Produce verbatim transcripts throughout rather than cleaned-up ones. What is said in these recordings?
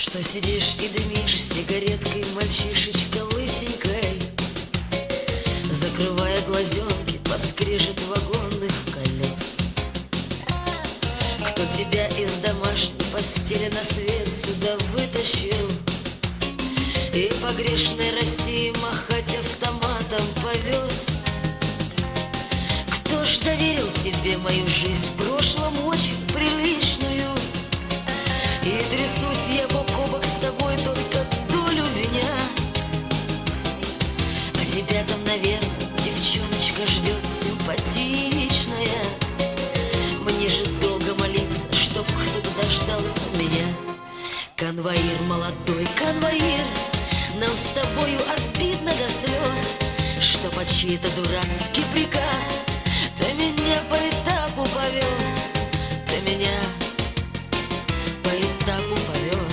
Что сидишь и дымишь сигареткой, мальчишечка лысенькой, закрывая глазенки под скрежет вагонных колес. Кто тебя из домашней постели на свет сюда вытащил и по грешной России махать автоматом повез? Кто ж доверил тебе мою жизнь, в прошлом очень приличную? И трясусь я бок о бок с тобой только долю меня. А тебя там, наверное, девчоночка ждет симпатичная. Мне же долго молиться, чтоб кто-то дождался меня. Конвоир, молодой конвоир, нам с тобою обидно до слез, что под чей-то дурацкий приказ ты меня по этапу повез. Ты меня по этапу повез.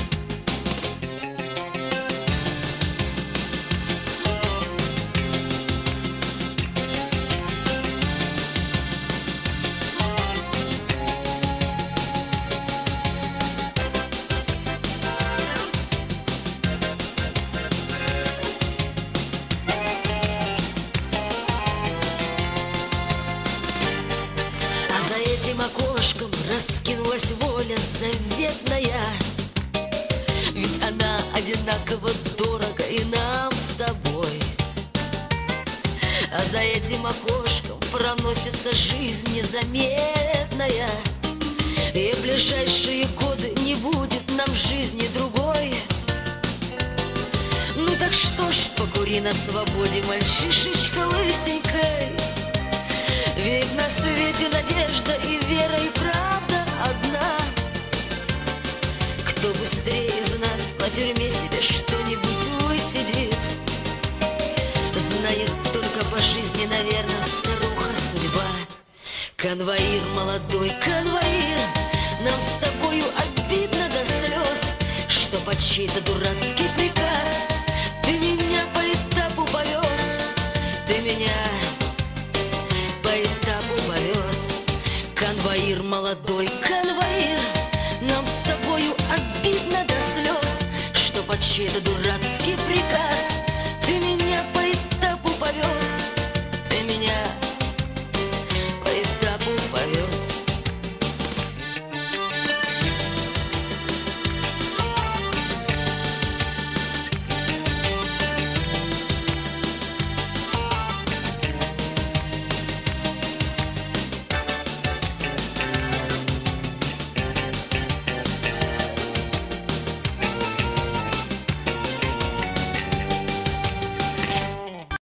А за этим окошком раскинулась воля заветная, ведь она одинаково дорога и нам с тобой. А за этим окошком проносится жизнь незаметная, и в ближайшие годы не будет нам жизни другой. Ну так что ж, покури на свободе, мальчишечка лысенькой, ведь на свете надежда и вера и правда одна. Кто быстрее из нас на тюрьме себе что-нибудь высидит, знает только по жизни, наверное, старуха судьба. Конвоир, молодой конвоир, нам с тобою обидно до слез, что под чей-то дурацкий приказ ты меня по этапу повез. Ты меня по этапу повез. Конвоир, молодой конвоир, нам с тобою обидно до слез, что под чей-то дурацкий приказ ты меня по этапу повез. Ты меня